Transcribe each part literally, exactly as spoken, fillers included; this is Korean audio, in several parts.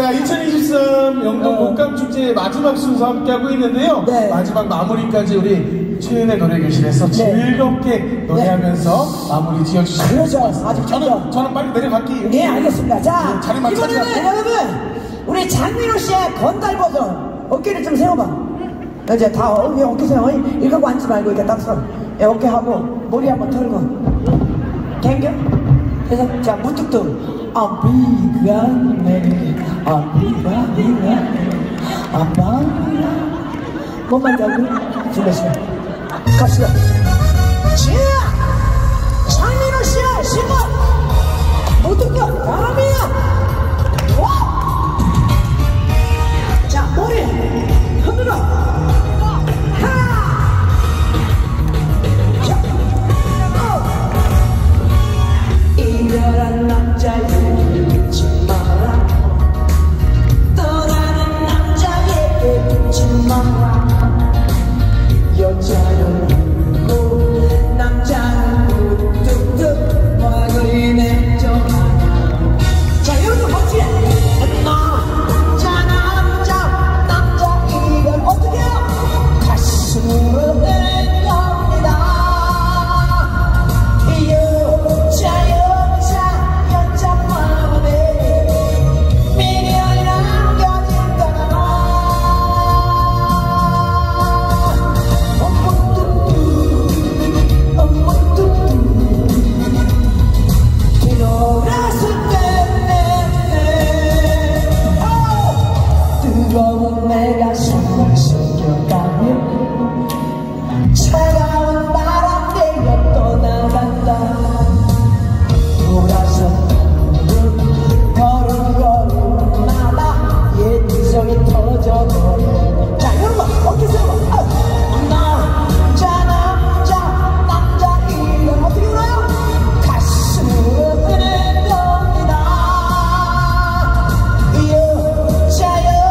자, 이천이십삼 영동 목감축제 마지막 순서 함께하고 있는데요. 네. 마지막 마무리까지 우리 최은의 노래교실에서 네. 즐겁게 노래하면서 네. 마무리 지어주시면 그렇죠. 아직 저는, 저는 빨리 내려갈게요. 네, 알겠습니다. 자, 네, 자리만 이번에는 차지하고. 여러분, 우리 장민호 씨의 건달 버전. 어깨를 좀 세워봐. 이제 다 어깨, 어깨 세워. 이거 하고 앉지 말고 이렇게 딱 서. 예, 어깨 하고 머리 한번 털고. 갱겨? 그래서 자, 무뚝뚝. 아비가 내 아비가 비가 아바가 뭐만 자고 들으시면 갑시다. 지혜야, 장민호 씨의 신곡 무뚝뚝 바람이야. 자, 머리 흔들어. 하! 자, 어. 이별한 남자에게 붙지 마라. 떠나는 남자에게 붙지 마라. 여자는 울고 남자는 뚝뚝 막을 맺죠. 자, 여러분 멋지게 내가 숨을 숨겨가며 차가운 바람 내려 떠나간다. 돌아서 걸음 걸음마다 옛정이 터져버려. 자, 여러분 어깨 세워봐. 남자 남자 남자 이름 어떻게 울어요? 가슴으로 흐르는 겁니다. 여자여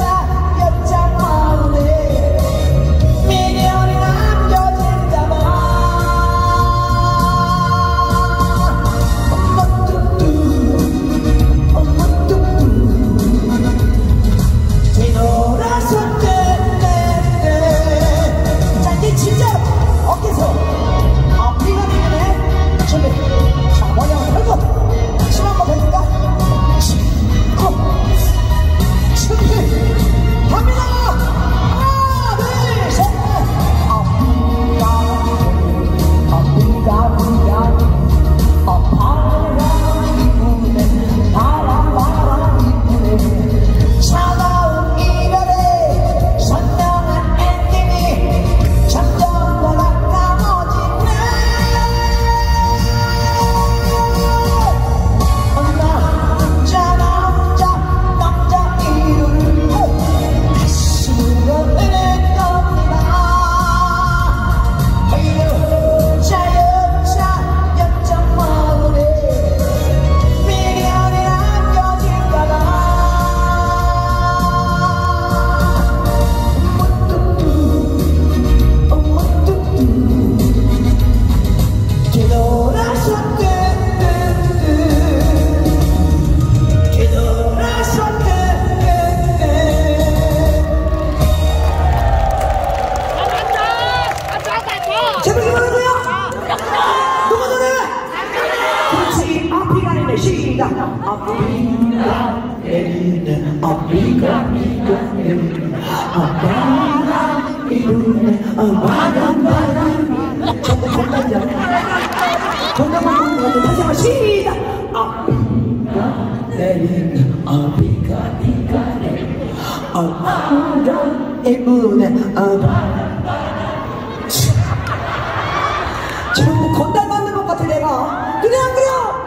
지금 건달 맞는 것 같아 내가. 그래 안 그래요?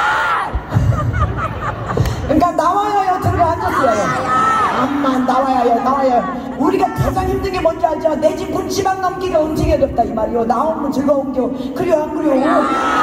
그러니까 나와요. 들어가 앉았어요. 암만 나와요. 나와요. 우리가 가장 힘든 게 뭔지 알죠? 내 집 문지방 넘기가 엄청 어렵다 이 말이요. 나오면 즐거운 겨. 그래요 안 그래요?